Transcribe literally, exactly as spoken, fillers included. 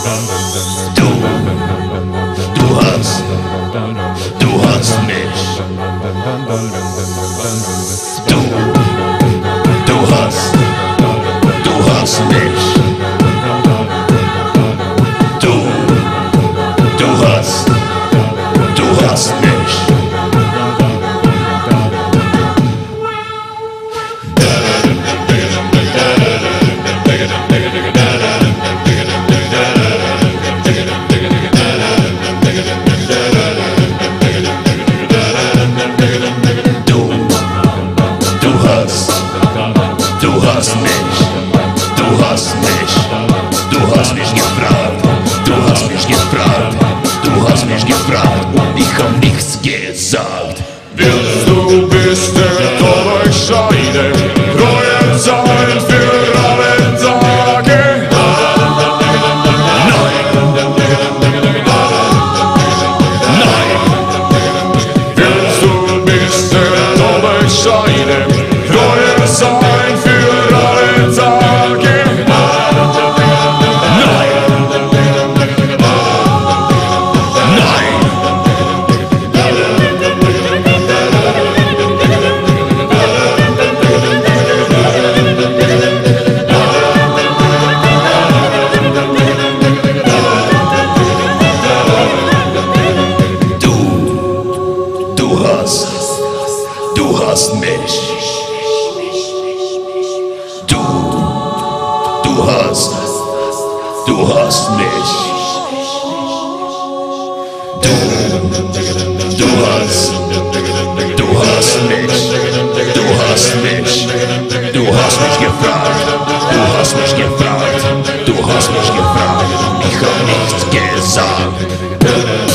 Du, du hast, du hast mich. Du, du hast, du hast mich. Du, du hast, du hast mich. Du hast mich, du hast mich, du hast mich gefragt, du hast mich gefragt, du hast mich gefragt und ich hab nichts gesagt. Willst du bis der Tod euch scheide, treu sein für alle Tage? Nein, nein. Willst du bis der Tod euch scheide, treu sein für alle Tage? Du hast mich. Du, du hast, du hast mich. Du, du hast, du hast mich. Du hast mich. Du hast mich gefragt. Du hast mich gefragt. Du hast mich gefragt. Ich hab nichts gesagt.